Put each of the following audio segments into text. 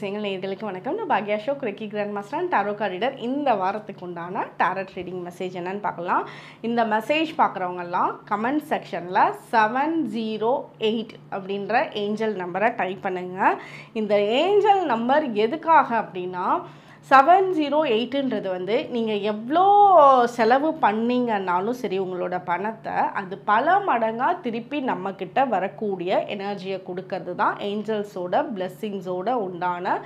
அதிசயங்கள் நேயர்களுக்கு வணக்கம். நான் பாக்யா Ashok, reiki grand master and tarot card reader. இந்த வாரத்துக்கு உண்டான டாரட் ரீடிங் மெசேஜ் என்னன்னு பார்க்கலாம். இந்த மெசேஜ் பார்க்குறவங்கெல்லாம் கமெண்ட் செக்ஷனில் 708 அப்படின்ற ஏஞ்சல் நம்பரை டைப் பண்ணுங்கள். இந்த ஏஞ்சல் நம்பர் எதுக்காக அப்படின்னா 708ன்றது வந்து நீங்கள் எவ்வளோ செலவு பண்ணிங்கன்னாலும் சரி உங்களோட பணத்தை அது பல மடங்காக திருப்பி நம்மக்கிட்ட வரக்கூடிய எனர்ஜியை கொடுக்கறது தான் ஏஞ்சல்ஸோட பிளெஸ்ஸிங்ஸோட உண்டான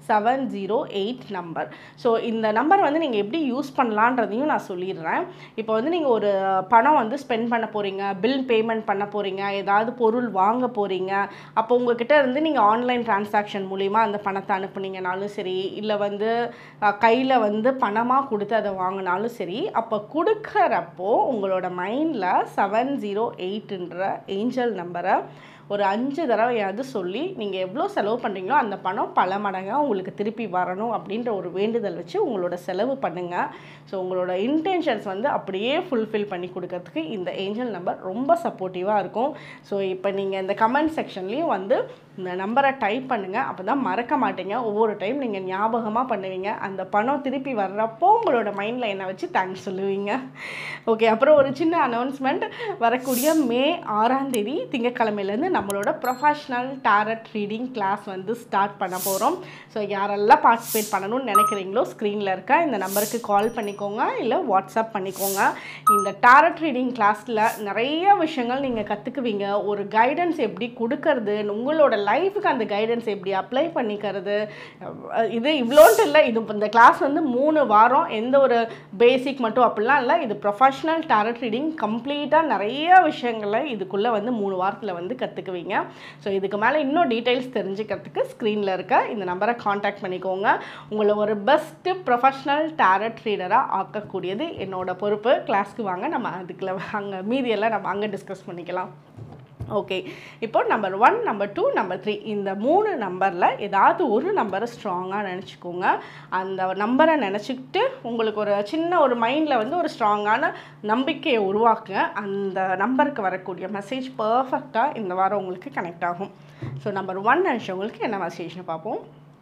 708 நம்பர். ஸோ இந்த நம்பர் வந்து நீங்கள் எப்படி யூஸ் பண்ணலான்றதையும் நான் சொல்லிடுறேன். இப்போ வந்து நீங்கள் ஒரு பணம் வந்து ஸ்பெண்ட் பண்ண போகிறீங்க, பில் பேமெண்ட் பண்ண போகிறீங்க, ஏதாவது பொருள் வாங்க போகிறீங்க. அப்போ உங்ககிட்ட இருந்து நீங்கள் ஆன்லைன் டிரான்சாக்ஷன் மூலிமா அந்த பணத்தை அனுப்புனீங்கனாலும் சரி, இல்லை வந்து கையில் வந்து பணமாக கொடுத்து அதை வாங்கினாலும் சரி, அப்போ கொடுக்குறப்போ உங்களோட மைண்டில் 708ன்ற ஏஞ்சல் நம்பரை ஒரு 5 தடவையாவது சொல்லி நீங்கள் எவ்வளோ செலவு பண்ணுறீங்களோ அந்த பணம் பல மடங்காக உங்களுக்கு திருப்பி வரணும் அப்படின்ற ஒரு வேண்டுதல் வச்சு உங்களோட செலவு பண்ணுங்கள். ஸோ உங்களோட இன்டென்ஷன்ஸ் வந்து அப்படியே ஃபுல்ஃபில் பண்ணி கொடுக்கறதுக்கு இந்த ஏஞ்சல் நம்பர் ரொம்ப சப்போர்ட்டிவாக இருக்கும். ஸோ இப்போ நீங்கள் இந்த கமெண்ட் செக்ஷன்லேயும் வந்து இந்த நம்பரை டைப் பண்ணுங்கள். அப்போ தான் மறக்க மாட்டீங்க. ஒவ்வொரு டைம் நீங்கள் ஞாபகமாக பண்ணுவீங்க. அந்த பணம் திருப்பி வர்றப்போ உங்களோட மைண்டில் என்னை வச்சு தேங்க்ஸ் சொல்லுவீங்க. ஓகே, அப்புறம் ஒரு சின்ன அனௌன்ஸ்மெண்ட். வரக்கூடிய மே 6ஆம் தேதி திங்கட்கிழமையிலேருந்து நம்மளோட ப்ரொஃபஷ்னல் டாரட் ரீடிங் கிளாஸ் வந்து ஸ்டார்ட் பண்ண போகிறோம். ஸோ யாரெல்லாம் பார்ட்டிசிபேட் பண்ணணும்னு நினைக்கிறீங்களோ ஸ்க்ரீனில் இருக்க இந்த நம்பருக்கு கால் பண்ணிக்கோங்க, இல்லை வாட்ஸ்அப் பண்ணிக்கோங்க. இந்த டாரட் ரீடிங் கிளாஸில் நிறைய விஷயங்கள் நீங்கள் கற்றுக்குவீங்க. ஒரு கைடன்ஸ் எப்படி கொடுக்கறது, உங்களோட லைஃபுக்கு அந்த கைடன்ஸ் எப்படி அப்ளை பண்ணிக்கிறது, இது இவ்வளோன்ட்டு இல்லை. இது இந்த கிளாஸ் வந்து 3 வாரம், எந்த ஒரு பேசிக் மட்டும் அப்படிலாம் இல்லை. இது ப்ரொஃபஷ்னல் டாரட் ரீடிங் கம்ப்ளீட்டாக நிறைய விஷயங்களை இதுக்குள்ளே வந்து 3 வாரத்தில் வந்து கற்றுக்குவீங்க. ஸோ இதுக்கு மேலே இன்னும் டீட்டெயில்ஸ் தெரிஞ்சுக்கிறதுக்கு ஸ்க்ரீனில் இருக்க இந்த நம்பரை காண்டாக்ட் பண்ணிக்கோங்க. உங்களை ஒரு பெஸ்ட்டு ப்ரொஃபஷ்னல் டாரட் ரீடராக ஆக்கக்கூடியது என்னோட பொறுப்பு. கிளாஸ்க்கு வாங்க, நம்ம அதுக்குள்ள அங்கே மீதியெல்லாம் நம்ம அங்கே டிஸ்கஸ் பண்ணிக்கலாம். ஓகே, இப்போ நம்பர் 1, நம்பர் 2, நம்பர் 3 இந்த 3 நம்பரில் ஏதாவது ஒரு நம்பரை ஸ்ட்ராங்காக நினச்சிக்கோங்க. அந்த நம்பரை நினச்சிக்கிட்டு உங்களுக்கு ஒரு சின்ன ஒரு மைண்டில் வந்து ஒரு ஸ்ட்ராங்கான நம்பிக்கையை உருவாக்குங்க. அந்த நம்பருக்கு வரக்கூடிய மெசேஜ் பர்ஃபெக்டாக இந்த வாரம் உங்களுக்கு கனெக்ட் ஆகும். ஸோ நம்பர் 1 நினச்சவங்களுக்கு என்ன மெசேஜ்னு பார்ப்போம்.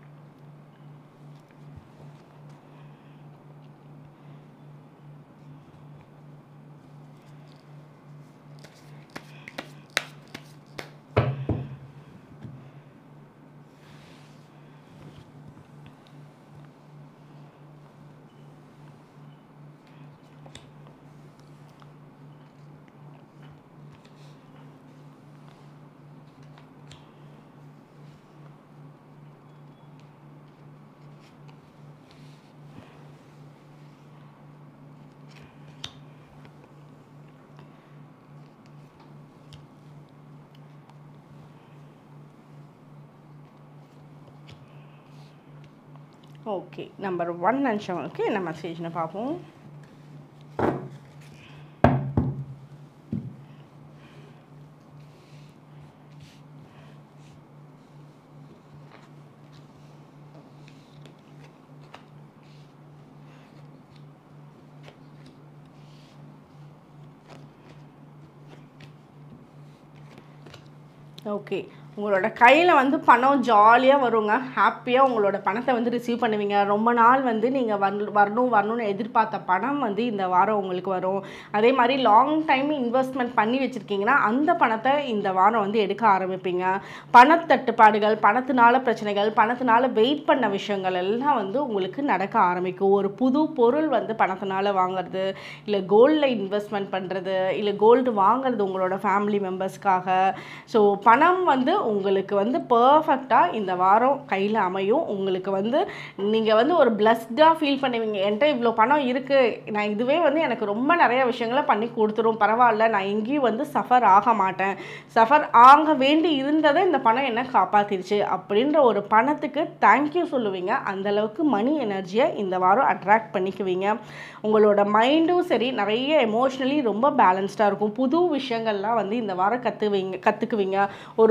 ஓகே, நம்பர் 1 நினச்சவங்களுக்கு என்ன மெசேஜ்னு பார்ப்போம். ஓகே, உங்களோட கையில் வந்து பணம் ஜாலியாக வருங்க. ஹாப்பியாக உங்களோட பணத்தை வந்து ரிசீவ் பண்ணுவீங்க. ரொம்ப நாள் வந்து நீங்கள் வரணும்னு எதிர்பார்த்த பணம் வந்து இந்த வாரம் உங்களுக்கு வரும். அதே மாதிரி லாங் டைம் இன்வெஸ்ட்மெண்ட் பண்ணி வச்சுருக்கீங்கன்னா அந்த பணத்தை இந்த வாரம் வந்து எடுக்க ஆரம்பிப்பீங்க. பணத்தட்டுப்பாடுகள், பணத்தினால பிரச்சனைகள், பணத்தினால வெயிட் பண்ண விஷயங்கள் எல்லாம் வந்து உங்களுக்கு நடக்க ஆரம்பிக்கும். ஒரு புது பொருள் வந்து பணத்தினால வாங்குறது, இல்லை கோல்டில் இன்வெஸ்ட்மெண்ட் பண்ணுறது, இல்லை கோல்டு வாங்குறது உங்களோட ஃபேமிலி மெம்பர்ஸ்க்காக. ஸோ பணம் வந்து உங்களுக்கு வந்து பர்ஃபெக்டாக இந்த வாரம் கையில் அமையும். உங்களுக்கு வந்து நீங்கள் வந்து ஒரு பிளஸ்டாக ஃபீல் பண்ணுவீங்க. என்கிட்ட இவ்வளோ பணம் இருக்குது, நான் இதுவே வந்து எனக்கு ரொம்ப நிறைய விஷயங்களை பண்ணி கொடுத்துரும், பரவாயில்ல, நான் எங்கேயும் வந்து சஃபர் ஆக மாட்டேன், சஃபர் ஆக வேண்டி இருந்ததை இந்த பணம் என்ன காப்பாற்றிருச்சு அப்படின்ற ஒரு பணத்துக்கு தேங்க்யூ சொல்லுவீங்க. அந்தளவுக்கு மணி எனர்ஜியை இந்த வாரம் அட்ராக்ட் பண்ணிக்குவீங்க. உங்களோட மைண்டும் சரி நிறைய எமோஷ்னலி ரொம்ப பேலன்ஸ்டாக இருக்கும். புது விஷயங்கள்லாம் வந்து இந்த வாரம் கற்றுக்குவீங்க. ஒரு புது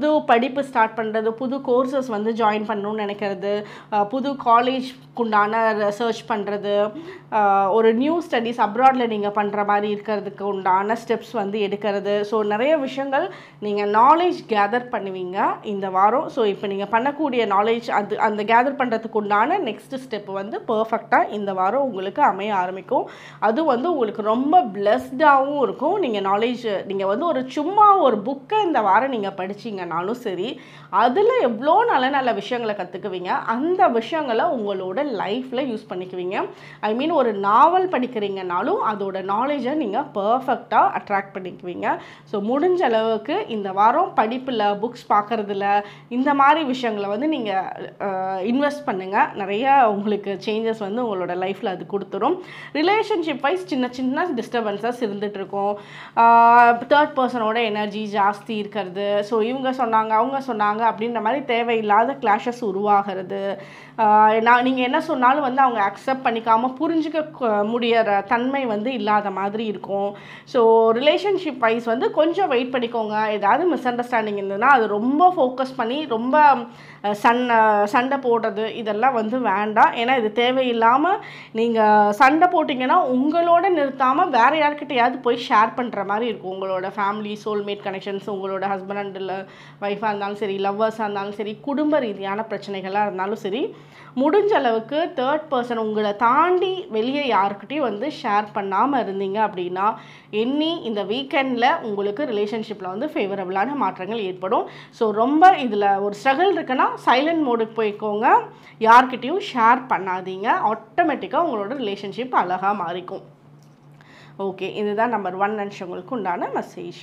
புது படிப்பு ஸ்டார்ட் பண்ணுறது, புது கோர்சஸ் வந்து ஜாயின் பண்ணணும்னு நினைக்கிறது, புது காலேஜ்க்குண்டான ரிசர்ச் பண்ணுறது, ஒரு நியூ ஸ்டடீஸ் அப்ராடில் நீங்கள் பண்ணுற மாதிரி இருக்கிறதுக்கு உண்டான ஸ்டெப்ஸ் வந்து எடுக்கிறது. ஸோ நிறைய விஷயங்கள் நீங்கள் நாலேஜ் கேதர் பண்ணுவீங்க இந்த வாரம். ஸோ இப்போ நீங்கள் பண்ணக்கூடிய நாலேஜ் அந்த கேதர் பண்ணுறதுக்கு உண்டான நெக்ஸ்ட் ஸ்டெப் வந்து பர்ஃபெக்டாக இந்த வாரம் உங்களுக்கு அமைய ஆரம்பிக்கும். அது வந்து உங்களுக்கு ரொம்ப பிளஸ்டாகவும் இருக்கும். நீங்கள் வந்து சும்மா ஒரு புக்கை இந்த வாரம் நீங்கள் படிச்சிங்கனாலும் சரி, அதில் எவ்வளோ நல்ல நல்ல விஷயங்களை கற்றுக்குவீங்க. அந்த விஷயங்களை உங்களோட லைஃப்பில் யூஸ் பண்ணிக்குவீங்க. ஐ மீன் ஒரு நாவல் படிக்கிறீங்கனாலும் அதோட நாலேஜை நீங்கள் பர்ஃபெக்டாக அட்ராக்ட் பண்ணிக்குவீங்க. ஸோ முடிஞ்ச அளவுக்கு இந்த வாரம் படிப்பில், புக்ஸ் பார்க்குறதுல, இந்த மாதிரி விஷயங்களை வந்து நீங்கள் இன்வெஸ்ட் பண்ணுங்கள். நிறைய உங்களுக்கு சேஞ்சஸ் வந்து உங்களோட லைஃப்பில் அது கொடுத்துரும். ரிலேஷன்ஷிப் வைஸ் சின்ன சின்ன டிஸ்டர்பன்சஸ் இருந்துகிட்டு இருக்கும். தேர்ட் பர்சனோட எனர்ஜி ஜாஸ்தி இருக்கிறது. ஸோ இவங்க சொன்னாங்க, அவங்க சொன்னாங்க அப்படின்ற மாதிரி தேவையில்லாத கிளாஷஸ் உருவாகிறது. நீங்கள் என்ன சொன்னாலும் வந்து அவங்க அக்செப்ட் பண்ணிக்காமல் புரிஞ்சுக்க முடியற தன்மை வந்து இல்லாத மாதிரி இருக்கும். ஸோ ரிலேஷன்ஷிப் வைஸ் வந்து கொஞ்சம் வெயிட் பண்ணிக்கோங்க. ஏதாவது மிஸ் அண்டர்ஸ்டாண்டிங் இருந்ததுன்னா அது ரொம்ப ஃபோக்கஸ் பண்ணி ரொம்ப சண்டை போடுறது இதெல்லாம் வந்து வேண்டாம். ஏன்னா இது தேவையில்லாமல் நீங்கள் சண்டை போட்டிங்கன்னா உங்களோட நிறுத்தாமல் வேறு யார்கிட்டையாவது போய் ஷேர் பண்ணுற மாதிரி இருக்கும். உங்களோட ஃபேமிலி, சோல்மேட் கனெக்ஷன்ஸ், உங்களோட ஹஸ்பண்ட் அண்ட் ஒய்ஃபாக இருந்தாலும் சரி, லவ்வர்ஸாக இருந்தாலும் சரி, குடும்ப ரீதியான பிரச்சனைகளாக இருந்தாலும் சரி, முடிஞ்ச அளவுக்கு தேர்ட் பர்சன் உங்களை தாண்டி வெளியே யாருக்கிட்டையும் வந்து ஷேர் பண்ணாமல் இருந்தீங்க அப்படின்னா இந்த வீக்கெண்டில் உங்களுக்கு ரிலேஷன்ஷிப்பில் வந்து ஃபேவரபுளான மாற்றங்கள் ஏற்படும். ஸோ ரொம்ப இதில் ஒரு ஸ்ட்ரகிள் இருக்குன்னா சைலண்ட் மோடுக்கு போய்க்கோங்க. யார்கிட்டையும் ஷேர் பண்ணாதீங்க. ஆட்டோமேட்டிக்காக உங்களோட ரிலேஷன்ஷிப் அழகாக மாறிக்கும். ஓகே, இதுதான் நம்பர் 1 நிமிஷங்களுக்கு உண்டான மெசேஜ்.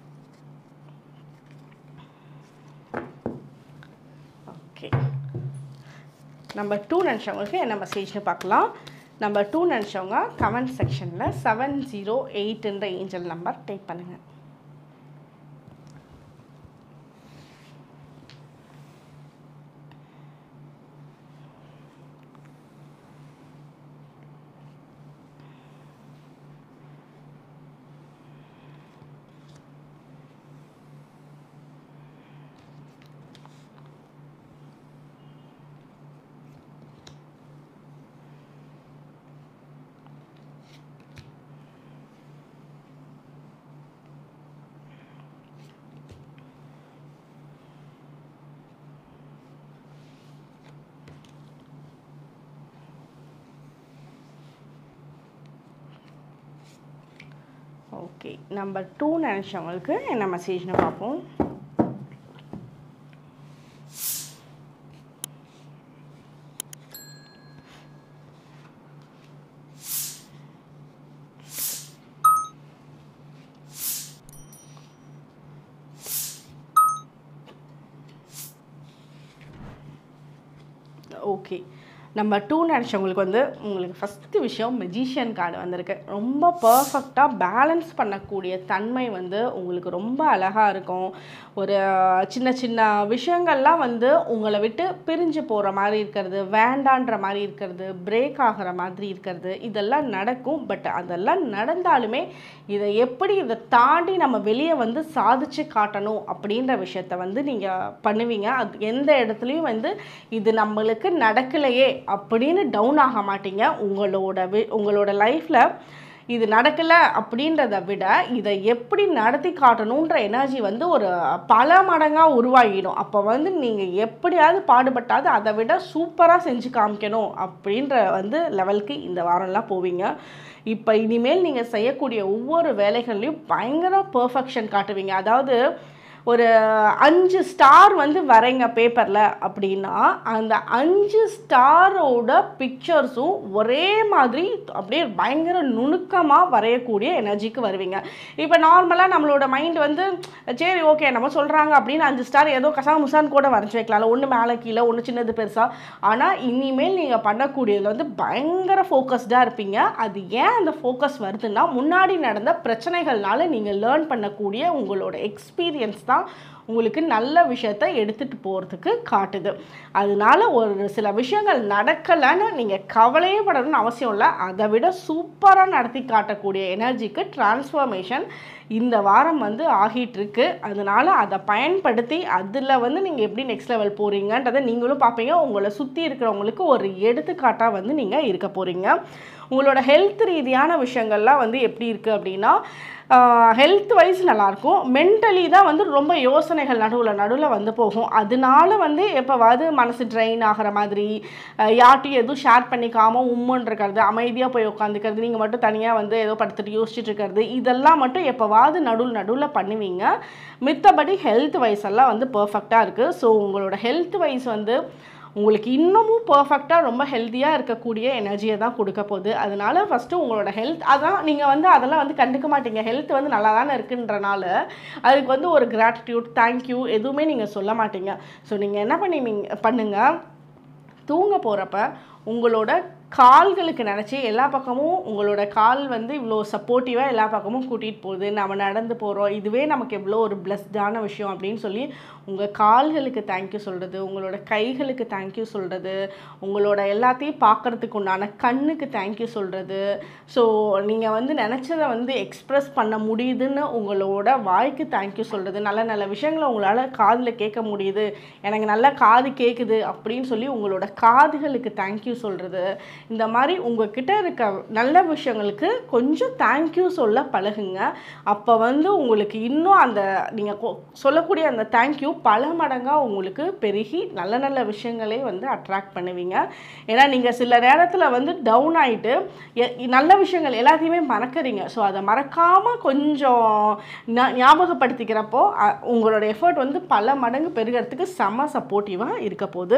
ஓகே, நம்பர் 2 நிமிஷங்களுக்கு என்ன மெசேஜ்னு பார்க்கலாம். நம்பர் 2 நினச்சவங்க கமெண்ட் செக்ஷனில் 708 ஏஞ்சல் நம்பர் டைப் பண்ணுங்கள். ஓகே, நம்பர் 2 நினச்சவங்களுக்கு என்ன மெசேஜ்னு பார்ப்போம். ஓகே, நம்பர் 2 நினச்சவங்களுக்கு வந்து உங்களுக்கு ஃபஸ்ட்டு விஷயம் மெஜிஷியன் கார்டு வந்திருக்கு. ரொம்ப பர்ஃபெக்டாக பேலன்ஸ் பண்ணக்கூடிய தன்மை வந்து உங்களுக்கு ரொம்ப அழகாக இருக்கும். ஒரு சின்ன சின்ன விஷயங்கள்லாம் வந்து உங்களை விட்டு பிரிஞ்சு போகிற மாதிரி இருக்கிறது, வேண்டான்ற மாதிரி இருக்கிறது, பிரேக் ஆகிற மாதிரி இருக்கிறது, இதெல்லாம் நடக்கும். பட் அதெல்லாம் நடந்தாலுமே இதை தாண்டி நம்ம வெளியே வந்து சாதிச்சு காட்டணும் அப்படின்ற விஷயத்த வந்து நீங்கள் பண்ணுவீங்க. அது எந்த இடத்துலையும் வந்து இது நம்மளுக்கு நடக்கலையே அப்படின்னு டவுன் ஆக மாட்டீங்க. உங்களோட லைஃப்பில் இது நடக்கலை அப்படின்றத விட இதை எப்படி நடத்தி காட்டணுன்ற எனர்ஜி வந்து ஒரு பல மடங்காக உருவாகிடும். அப்போ வந்து நீங்கள் எப்படியாவது பாடுபட்டாது அதை விட சூப்பராக செஞ்சு காமிக்கணும் அப்படின்ற வந்து லெவலுக்கு இந்த வாரம்லாம் போவீங்க. இப்போ இனிமேல் நீங்கள் செய்யக்கூடிய ஒவ்வொரு வேலைகள்லையும் பயங்கர பர்ஃபெக்ஷன் காட்டுவீங்க. அதாவது ஒரு 5 ஸ்டார் வந்து வரைங்க பேப்பரில் அப்படின்னா அந்த 5 ஸ்டாரோட பிக்சர்ஸும் ஒரே மாதிரி அப்படியே பயங்கர நுணுக்கமாக வரையக்கூடிய எனர்ஜிக்கு வருவீங்க. இப்போ நார்மலாக நம்மளோட மைண்ட் வந்து சரி ஓகே நம்ம சொல்கிறாங்க அப்படின்னு 5 ஸ்டார் ஏதோ கசாமுசான்னு கூட வரைஞ்சி வைக்கலாம்ல, ஒன்று மேலே கீழே, ஒன்று சின்னது பெருசாக. ஆனால் இனிமேல் நீங்கள் பண்ணக்கூடியதில் வந்து பயங்கர ஃபோக்கஸ்டாக இருப்பீங்க. அது ஏன் அந்த ஃபோக்கஸ் வருதுன்னா முன்னாடி நடந்த பிரச்சனைகள்னால நீங்கள் லேர்ன் பண்ணக்கூடிய உங்களோட எக்ஸ்பீரியன்ஸ் தான் தான் உங்களுக்கு நல்ல விஷயத்தை எடுத்துகிட்டு போகிறதுக்கு காட்டுது. அதனால ஒரு சில விஷயங்கள் நடக்கலைன்னு நீங்கள் கவலையே படணும்னு அவசியம் இல்லை. அதை விட சூப்பராக நடத்தி காட்டக்கூடிய எனர்ஜிக்கு டிரான்ஸ்ஃபர்மேஷன் இந்த வாரம் வந்து ஆகிட்டுருக்கு. அதனால் அதை பயன்படுத்தி அதில் வந்து நீங்கள் எப்படி நெக்ஸ்ட் லெவல் போகிறீங்கன்றதை நீங்களும் பார்ப்பீங்க. உங்களை சுற்றி இருக்கிறவங்களுக்கு ஒரு எடுத்துக்காட்டாக வந்து நீங்கள் இருக்க போகிறீங்க. உங்களோட ஹெல்த் ரீதியான விஷயங்கள்லாம் வந்து எப்படி இருக்குது அப்படின்னா, ஹெல்த் வைஸ் நல்லாயிருக்கும். மென்டலி தான் வந்து ரொம்ப யோசனைகள் நடுவில் வந்து போகும். அதனால வந்து எப்போவாது மனசு ட்ரெயின் ஆகிற மாதிரி, யார்ட்டையும் எதுவும் ஷேர் பண்ணிக்காமல் உம்முன்னு இருக்கிறது, அமைதியாக போய் உட்காந்துக்கிறது, நீங்கள் மட்டும் தனியாக வந்து ஏதோ படுத்துட்டு யோசிச்சுட்டு இருக்கிறது, இதெல்லாம் மட்டும் எப்போவாது நடுவில் பண்ணுவீங்க. மித்தபடி ஹெல்த் வைஸ் எல்லாம் வந்து பர்ஃபெக்டாக இருக்குது. ஸோ உங்களோட ஹெல்த் வைஸ் வந்து உங்களுக்கு இன்னமும் பர்ஃபெக்டாக ரொம்ப ஹெல்த்தியாக இருக்கக்கூடிய எனர்ஜியை தான் கொடுக்க போகுது. அதனால ஃபஸ்ட்டு உங்களோட ஹெல்த், அதான் நீங்கள் வந்து அதெல்லாம் வந்து கண்டுக்க மாட்டீங்க. ஹெல்த் வந்து நல்லா தானே இருக்குன்றனால அதுக்கு வந்து ஒரு கிராட்டிடியூட், தேங்க்யூ எதுவுமே நீங்கள் சொல்ல மாட்டீங்க. ஸோ நீங்கள் என்ன பண்ணுங்கள், தூங்க போகிறப்ப உங்களோட கால்களுக்கு நினச்சி எல்லா பக்கமும் உங்களோட கால் வந்து இவ்வளோ சப்போர்ட்டிவாக எல்லா பக்கமும் கூட்டிகிட்டு போகுது, நம்ம நடந்து போகிறோம், இதுவே நமக்கு எவ்வளோ ஒரு பிளஸ்டான விஷயம் அப்படின்னு சொல்லி உங்கள் கால்களுக்கு தேங்க்யூ சொல்கிறது, உங்களோட கைகளுக்கு தேங்க்யூ சொல்கிறது, உங்களோட எல்லாத்தையும் பார்க்குறதுக்கு உண்டான கண்ணுக்கு தேங்க்யூ சொல்கிறது. ஸோ நீங்கள் வந்து நினச்சதை வந்து எக்ஸ்ப்ரெஸ் பண்ண முடியுதுன்னு உங்களோட வாய்க்கு தேங்க்யூ சொல்கிறது, நல்ல நல்ல விஷயங்களை உங்களால் காதில் கேட்க முடியுது, எனக்கு நல்லா காது கேட்குது அப்படின்னு சொல்லி உங்களோட காதுகளுக்கு தேங்க்யூ சொல்கிறது. இந்த மாதிரி உங்ககிட்ட இருக்க நல்ல விஷயங்களுக்கு கொஞ்சம் தேங்க்யூ சொல்ல பழகுங்க. அப்போ வந்து உங்களுக்கு இன்னும் அந்த நீங்கள் சொல்லக்கூடிய அந்த தேங்க்யூ பல மடங்காக உங்களுக்கு பெருகி நல்ல நல்ல விஷயங்களே வந்து அட்ராக்ட் பண்ணுவீங்க. ஏன்னா நீங்கள் சில நேரத்தில் வந்து டவுன் ஆகிட்டு நல்ல விஷயங்கள் எல்லாத்தையுமே மறக்கிறீங்க. ஸோ அதை மறக்காமல் கொஞ்சம் ஞாபகப்படுத்திக்கிறப்போ உங்களோட எஃபர்ட் வந்து பல மடங்கு பெருகிறதுக்கு செம சப்போர்ட்டிவாக இருக்க போகுது.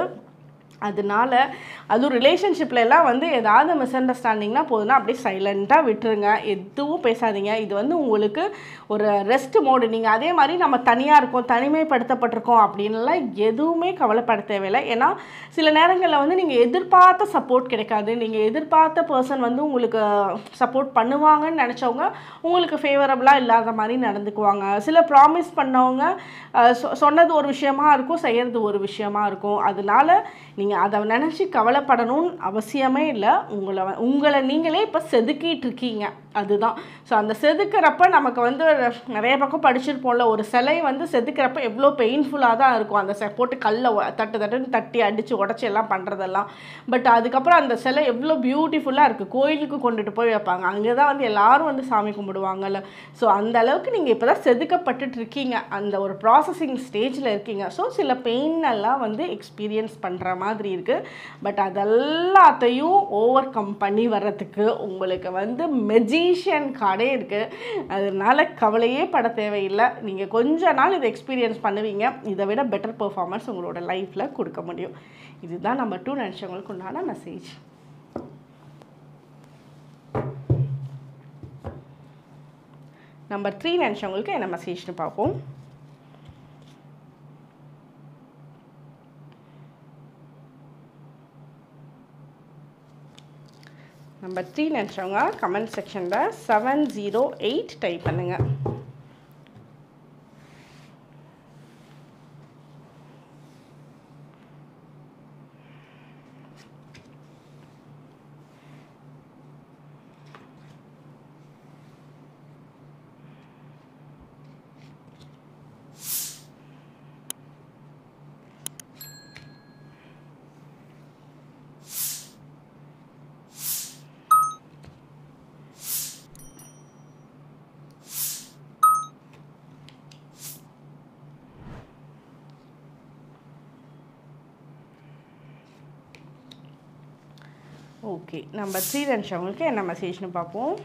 அதனால அதுவும் ரிலேஷன்ஷிப்பில் எல்லாம் வந்து ஏதாவது மிஸ் அண்டர்ஸ்டாண்டிங்னா போதுன்னா அப்படியே சைலண்ட்டாக விட்டுருங்க, எதுவும் பேசாதீங்க. இது வந்து உங்களுக்கு ஒரு ரெஸ்ட் மோடு. நீங்கள் அதே மாதிரி நம்ம தனியாக இருக்கோம், தனிமைப்படுத்தப்பட்டிருக்கோம் அப்படின்லாம் எதுவுமே கவலைப்பட தேவையில்லை. ஏன்னா சில நேரங்களில் வந்து நீங்கள் எதிர்பார்த்த சப்போர்ட் கிடைக்காது. நீங்கள் எதிர்பார்த்த பர்சன் வந்து உங்களுக்கு சப்போர்ட் பண்ணுவாங்கன்னு நினச்சவங்க உங்களுக்கு ஃபேவரபுளாக இல்லாத மாதிரி நடந்துக்குவாங்க. சில ப்ராமிஸ் பண்ணவங்க சொன்னது ஒரு விஷயமா இருக்கும், செய்கிறது ஒரு விஷயமா இருக்கும். அதனால நீங்கள் அதை நினச்சி கவலைப்படணும்னு அவசியமே இல்லை. உங்களை நீங்களே இப்போ செதுக்கிட்டு இருக்கீங்க, அதுதான். ஸோ அந்த செதுக்கிறப்ப நமக்கு வந்து நிறைய பக்கம் படிச்சிருப்போம்ல, ஒரு சிலை வந்து செதுக்கிறப்ப எவ்வளோ பெயின்ஃபுல்லாக தான் இருக்கும். அந்த போட்டு கல்லை தட்டுன்னு தட்டி அடித்து உடச்சி எல்லாம் பண்ணுறதெல்லாம். பட் அதுக்கப்புறம் அந்த சிலை எவ்வளோ பியூட்டிஃபுல்லாக இருக்குது. கோயிலுக்கு கொண்டுட்டு போய் வைப்பாங்க, அங்கே தான் வந்து எல்லோரும் வந்து சாமி கும்பிடுவாங்கல்ல. ஸோ அந்த அளவுக்கு நீங்கள் இப்போ தான் செதுக்கப்பட்டுட்டு இருக்கீங்க, அந்த ஒரு ப்ராசஸிங் ஸ்டேஜில் இருக்கீங்க. ஸோ சில பெயின் எல்லாம் வந்து எக்ஸ்பீரியன்ஸ் பண்ணுற மாதிரி இருக்குது. பட் அதெல்லாத்தையும் ஓவர் கம் பண்ணி வர்றதுக்கு உங்களுக்கு வந்து மெஜிஷியன் கார்டே இருக்குது. அதனால கவலையே பட தேவையில்லை. நீங்கள் கொஞ்ச நாள் இதை எக்ஸ்பீரியன்ஸ் பண்ணுவீங்க, இதை விட பெட்டர் பெர்ஃபார்மன்ஸ் உங்களோட லைஃப்பில் கொடுக்க முடியும். இதுதான் நம்பர் 2 நினச்சவங்களுக்கு உண்டான மெசேஜ். நம்பர் 3 நினச்சவங்களுக்கு என்ன மெசேஜ்னு பார்ப்போம். நம்பர் 3 நினச்சவங்க கமெண்ட் செக்ஷனில் 708 டைப் பண்ணுங்கள். ஓகே, நம்பர் 3 நினச்சவங்களுக்கு என்ன மெசேஜ்னு பார்ப்போம்.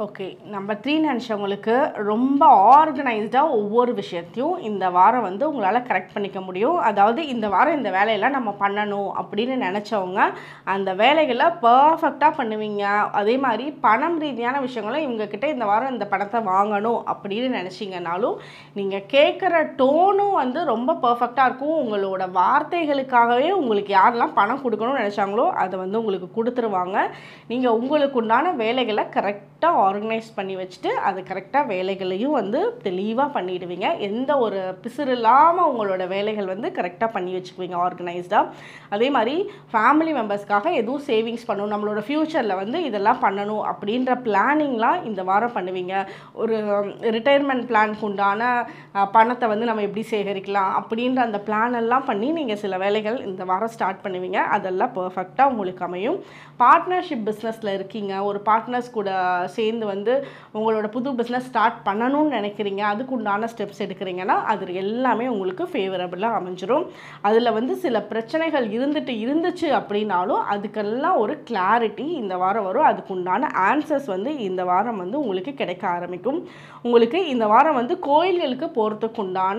ஓகே, நம்பர் 3 நினச்சவங்களுக்கு ரொம்ப ஆர்கனைஸ்டாக ஒவ்வொரு விஷயத்தையும் இந்த வாரம் வந்து உங்களால் கரெக்ட் பண்ணிக்க முடியும். அதாவது இந்த வாரம் இந்த வேலையெல்லாம் நம்ம பண்ணணும் அப்படின்னு நினச்சவங்க அந்த வேலைகளை பர்ஃபெக்டாக பண்ணுவீங்க. அதே மாதிரி பணம் ரீதியான விஷயங்களும் இவங்கக்கிட்ட இந்த வாரம் இந்த பணத்தை வாங்கணும் அப்படின்னு நினச்சிங்கனாலும் நீங்கள் கேட்குற டோனும் வந்து ரொம்ப பர்ஃபெக்டாக இருக்கும். உங்களோட வார்த்தைகளுக்காகவே உங்களுக்கு யாரெல்லாம் பணம் கொடுக்கணும்னு நினச்சாங்களோ அதை வந்து உங்களுக்கு கொடுத்துருவாங்க. நீங்கள் உங்களுக்கு உண்டான வேலைகளை கரெக்டாக ஆர்கனைஸ் பண்ணி வச்சுட்டு அது கரெக்டாக வேலைகளையும் வந்து தெளிவாக பண்ணிடுவீங்க. எந்த ஒரு பிசுறு இல்லாமல் உங்களோட வேலைகள் வந்து கரெக்டாக பண்ணி வச்சுக்குவீங்க ஆர்கனைஸ்டாக. அதே மாதிரி ஃபேமிலி மெம்பர்ஸ்க்காக எதுவும் சேவிங்ஸ் பண்ணணும், நம்மளோட ஃப்யூச்சரில் வந்து இதெல்லாம் பண்ணணும் அப்படின்ற பிளானிங்லாம் இந்த வாரம் பண்ணுவீங்க. ஒரு ரிட்டையர்மெண்ட் பிளானுக்கு உண்டான பணத்தை வந்து நம்ம எப்படி சேகரிக்கலாம் அப்படின்ற அந்த பிளான் எல்லாம் பண்ணி நீங்கள் சில வேலைகள் இந்த வாரம் ஸ்டார்ட் பண்ணுவீங்க. அதெல்லாம் பர்ஃபெக்டாக உங்களுக்கு அமையும். பார்ட்னர்ஷிப் பிஸ்னஸில் இருக்கீங்க, ஒரு பார்ட்னர்ஸ் கூட சேர்ந்து வந்து உங்களோட புது பிஸ்னஸ் ஸ்டார்ட் பண்ணணும்னு நினைக்கிறீங்க, அதுக்கு உண்டான ஸ்டெப்ஸ் எடுக்கிறீங்கன்னா அது எல்லாமே உங்களுக்கு ஃபேவரபுளாக அமைஞ்சிரும். அதில் வந்து சில பிரச்சனைகள் இருந்துச்சு அப்படின்னாலும் அதுக்கெல்லாம் ஒரு கிளாரிட்டி இந்த வாரம் வரும். அதுக்கு உண்டான ஆன்சர்ஸ் வந்து இந்த வாரம் வந்து உங்களுக்கு கிடைக்க ஆரம்பிக்கும். உங்களுக்கு இந்த வாரம் வந்து கோயில்களுக்கு போகிறதுக்கு உண்டான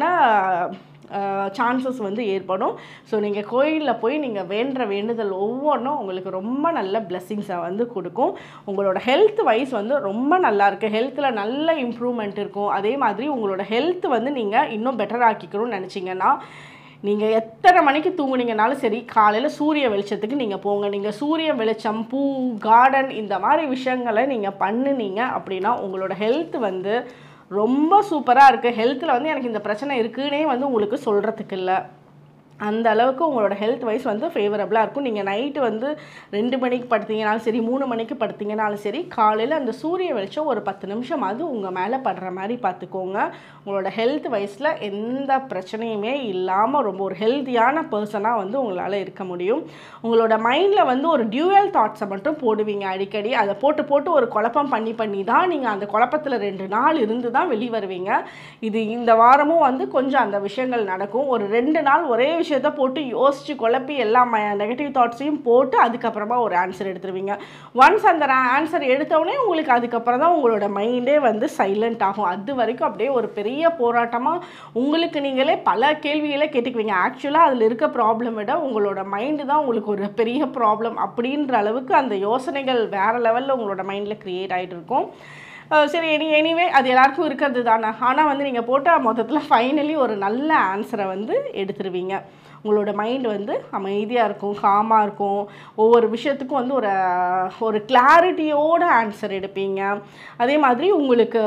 சான்சஸ் வந்து ஏற்படும். ஸோ நீங்கள் கோயிலில் போய் நீங்கள் வேண்டுற வேண்டுதல் ஒவ்வொன்றும் உங்களுக்கு ரொம்ப நல்ல பிளெஸ்ஸிங்ஸை வந்து கொடுக்கும். உங்களோட ஹெல்த் வைஸ் வந்து ரொம்ப நல்லா இருக்குது, ஹெல்த்தில் நல்ல இம்ப்ரூவ்மெண்ட் இருக்கும். அதே மாதிரி உங்களோட ஹெல்த் வந்து நீங்கள் இன்னும் பெட்டர் ஆக்கிக்கணும்னு நினச்சிங்கன்னா நீங்கள் எத்தனை மணிக்கு தூங்குனீங்கனாலும் சரி காலையில் சூரிய வெளிச்சத்துக்கு நீங்கள் போங்க. நீங்கள் சூரிய வெளிச்சம், பூ, கார்டன் இந்த மாதிரி விஷயங்களை நீங்கள் பண்ணுனீங்க அப்படின்னா உங்களோட ஹெல்த் வந்து ரொம்ப சூப்பராக இருக்குது. ஹெல்த்தில் வந்து எனக்கு இந்த பிரச்சனை இருக்குன்னே வந்து உங்களுக்கு சொல்கிறதுக்கு இல்லை. அந்த அளவுக்கு உங்களோட ஹெல்த் வைஸ் வந்து ஃபேவரபுளாக இருக்கும். நீங்கள் நைட்டு வந்து 2 மணிக்கு படுத்தீங்கனாலும் சரி, 3 மணிக்கு படுத்தீங்கனாலும் சரி, காலையில் அந்த சூரிய வெளிச்சம் ஒரு 10 நிமிஷமாவது உங்கள் மேலே படுற மாதிரி பார்த்துக்கோங்க. உங்களோட ஹெல்த் வைஸில் எந்த பிரச்சனையுமே இல்லாமல் ரொம்ப ஒரு ஹெல்த்தியான பர்சனாக வந்து உங்களால் இருக்க முடியும். உங்களோட மைண்டில் வந்து ஒரு டியூவல் தாட்ஸை மட்டும் போடுவீங்க அடிக்கடி. அதை போட்டு ஒரு குழப்பம் பண்ணி தான் நீங்கள் அந்த குழப்பத்தில் 2 நாள் இருந்து தான் வெளியே வருவீங்க. இது இந்த வாரமும் வந்து கொஞ்சம் அந்த விஷயங்கள் நடக்கும். ஒரு 2 நாள் ஒரே விஷயத்தை போட்டு யோசித்து குழப்பி எல்லா நெகட்டிவ் தாட்ஸையும் போட்டு அதுக்கப்புறமா ஒரு ஆன்சர் எடுத்துருவீங்க. ஒன்ஸ் அந்த ஆன்சர் எடுத்தோடனே உங்களுக்கு அதுக்கப்புறம் தான் உங்களோட மைண்டே வந்து சைலண்ட் ஆகும். அது வரைக்கும் அப்படியே ஒரு பெரிய போராட்டமாக உங்களுக்கு நீங்களே பல கேள்விகளை கேட்டுக்குவீங்க. ஆக்சுவலாக அதில் இருக்க ப்ராப்ளம் விட உங்களோட மைண்டு தான் உங்களுக்கு ஒரு பெரிய ப்ராப்ளம் அப்படின்ற அளவுக்கு அந்த யோசனைகள் வேறு லெவலில் உங்களோட மைண்டில் க்ரியேட் ஆகிட்டு இருக்கும். சரி, எனிவே அது எல்லாருக்கும் இருக்கிறது தானே. ஆனால் வந்து நீங்கள் போட்டால் மொத்தத்தில் ஃபைனலி ஒரு நல்ல ஆன்சரை வந்து எடுத்துருவீங்க. உங்களோட மைண்டு வந்து அமைதியாக இருக்கும், காமாக இருக்கும். ஒவ்வொரு விஷயத்துக்கும் வந்து ஒரு கிளாரிட்டியோட ஆன்சர் எடுப்பீங்க. அதே மாதிரி உங்களுக்கு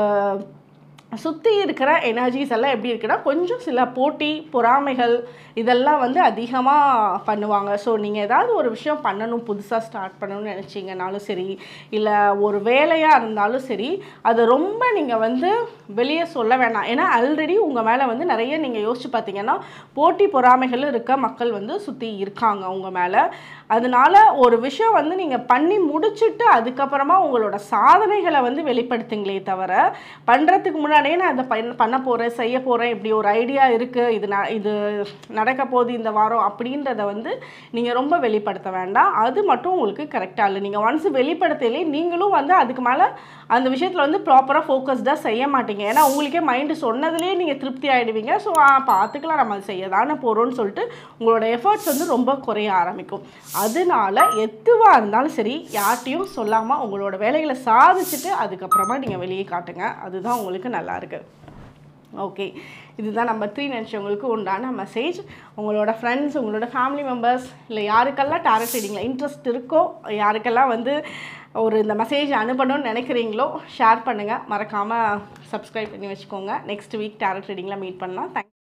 சுற்றி இருக்கிற எனர்ஜிஸ் எல்லாம் எப்படி இருக்குன்னா கொஞ்சம் சில போட்டி பொறாமைகள் இதெல்லாம் வந்து அதிகமாக பண்ணுவாங்க. ஸோ நீங்கள் ஏதாவது ஒரு விஷயம் பண்ணணும், புதுசாக ஸ்டார்ட் பண்ணணும்னு நினச்சிங்கனாலும் சரி, இல்லை ஒரு வேலையாக இருந்தாலும் சரி, அதை ரொம்ப நீங்கள் வந்து வெளியே சொல்ல வேணாம். ஏன்னா ஆல்ரெடி உங்கள் மேலே வந்து நிறைய நீங்கள் யோசிச்சு பார்த்தீங்கன்னா போட்டி பொறாமைகள் இருக்க மக்கள் வந்து சுற்றி இருக்காங்க உங்கள் மேலே. அதனால ஒரு விஷயம் வந்து நீங்கள் பண்ணி முடிச்சுட்டு அதுக்கப்புறமா உங்களோட சாதனைகளை வந்து வெளிப்படுத்துங்களே தவிர பண்ணுறதுக்கு முன்னாடியே நான் அதை பண்ண போகிறேன், செய்ய போகிறேன், இப்படி ஒரு ஐடியா இருக்குது, இது நடக்க போகுது இந்த வாரம் அப்படின்றத வந்து நீங்கள் ரொம்ப வெளிப்படுத்த வேண்டாம். அது மட்டும் உங்களுக்கு கரெக்டாக இல்லை. நீங்கள் ஒன்ஸ் வெளிப்படுத்தலே நீங்களும் வந்து அதுக்கு மேலே அந்த விஷயத்தில் வந்து ப்ராப்பராக ஃபோக்கஸ்டாக செய்ய மாட்டீங்க. ஏன்னா உங்களுக்கே மைண்டு சொன்னதுலேயே நீங்கள் திருப்தி ஆகிடுவீங்க. ஸோ பார்த்துக்கலாம், நம்ம அதை செய்ய தானே போகிறோன்னு சொல்லிட்டு உங்களோட எஃபர்ட்ஸ் வந்து ரொம்ப குறைய ஆரம்பிக்கும். அதனால எதுவாக இருந்தாலும் சரி யார்ட்டையும் சொல்லாமல் உங்களோட வேலைகளை சாதிச்சுட்டு அதுக்கப்புறமா நீங்கள் வெளியே காட்டுங்க. அதுதான் உங்களுக்கு நல்லாயிருக்கு. ஓகே, இதுதான் நம்பர் 3 நினச்சவங்களுக்கு உண்டான மெசேஜ். உங்களோட ஃப்ரெண்ட்ஸ், உங்களோட ஃபேமிலி மெம்பர்ஸ், இல்லை யாருக்கெல்லாம் டாரட் ரீடிங்கில் இன்ட்ரெஸ்ட் இருக்கோ, யாருக்கெல்லாம் வந்து இந்த மெசேஜ் அனுப்பணும்னு நினைக்கிறீங்களோ ஷேர் பண்ணுங்கள். மறக்காமல் சப்ஸ்கிரைப் பண்ணி வச்சுக்கோங்க. நெக்ஸ்ட் வீக் டாரட் ரீடிங்கில் மீட் பண்ணலாம். தேங்க்ஸ்.